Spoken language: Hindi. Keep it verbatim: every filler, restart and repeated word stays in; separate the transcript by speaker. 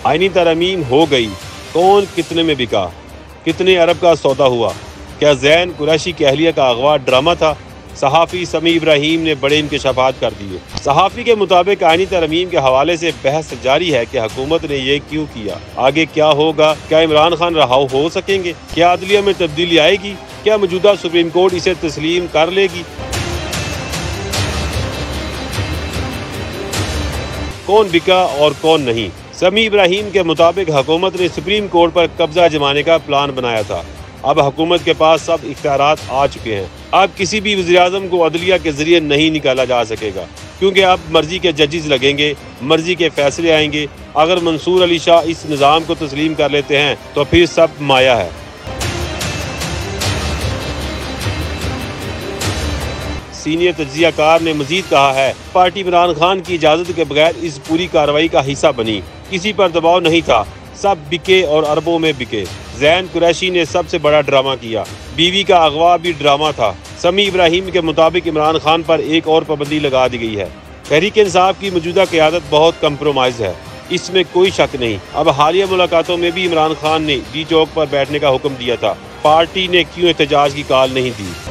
Speaker 1: आईनी तरमीम हो गई, कौन कितने में बिका, कितने अरब का सौदा हुआ, क्या ज़ैन कुरैशी की अहलिया का अगवा ड्रामा था। सहाफ़ी समी इब्राहिम ने बड़े इंकशाफात कर दिए। सहाफ़ी के मुताबिक आईनी तरमीम के हवाले से बहस जारी है कि हुकूमत ने ये क्यों किया, आगे क्या होगा, क्या इमरान खान रहाऊ हो सकेंगे, क्या अदलिया में तब्दीली आएगी, क्या मौजूदा सुप्रीम कोर्ट इसे तस्लीम कर लेगी। कौन बिका और कौन नहीं। समी इब्राहिम के मुताबिक हुकूमत ने सुप्रीम कोर्ट पर कब्जा जमाने का प्लान बनाया था। अब हुकूमत के पास सब इख्तियारात आ चुके हैं। अब किसी भी वज़ीर-ए-आज़म को अदलिया के जरिए नहीं निकाला जा सकेगा, क्योंकि अब मर्जी के जजेस लगेंगे, मर्जी के फैसले आएंगे। अगर मंसूर अली शाह इस निज़ाम को तस्लीम कर लेते हैं तो फिर सब माया है। सीनियर तज्ज़ियाकार ने मजीद कहा है, पार्टी इमरान खान की इजाज़त के बगैर इस पूरी कार्रवाई का हिस्सा बनी, किसी पर दबाव नहीं था, सब बिके और अरबों में बिके। ज़ैन कुरैशी ने सबसे बड़ा ड्रामा किया, बीवी का अगवा भी ड्रामा था। समी इब्राहिम के मुताबिक इमरान खान पर एक और पाबंदी लगा दी गई है। तहरीक इंसाफ की मौजूदा क़यादत बहुत कंप्रोमाइज़ है, इसमें कोई शक नहीं। अब हालिया मुलाकातों में भी इमरान खान ने डी चौक पर बैठने का हुक्म दिया था, पार्टी ने क्यों एहतजाज की कॉल नहीं दी।